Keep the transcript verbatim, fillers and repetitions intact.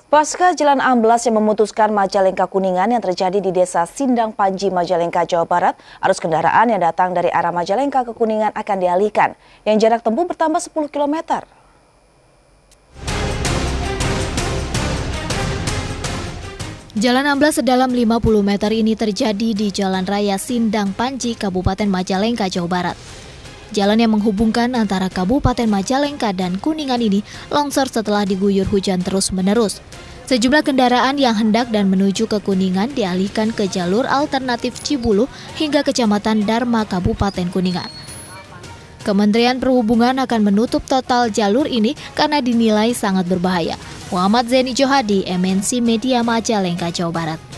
Pasca jalan amblas yang memutuskan Majalengka Kuningan yang terjadi di Desa Sindang Panji, Majalengka, Jawa Barat, arus kendaraan yang datang dari arah Majalengka ke Kuningan akan dialihkan, yang jarak tempuh bertambah sepuluh kilometer. Jalan amblas sedalam lima puluh meter ini terjadi di Jalan Raya Sindang Panji, Kabupaten Majalengka, Jawa Barat. Jalan yang menghubungkan antara Kabupaten Majalengka dan Kuningan ini longsor setelah diguyur hujan terus-menerus. Sejumlah kendaraan yang hendak dan menuju ke Kuningan dialihkan ke jalur alternatif Cibulu hingga Kecamatan Dharma, Kabupaten Kuningan. Kementerian Perhubungan akan menutup total jalur ini karena dinilai sangat berbahaya. Muhammad Zeni Johadi, M N C Media, Majalengka, Jawa Barat.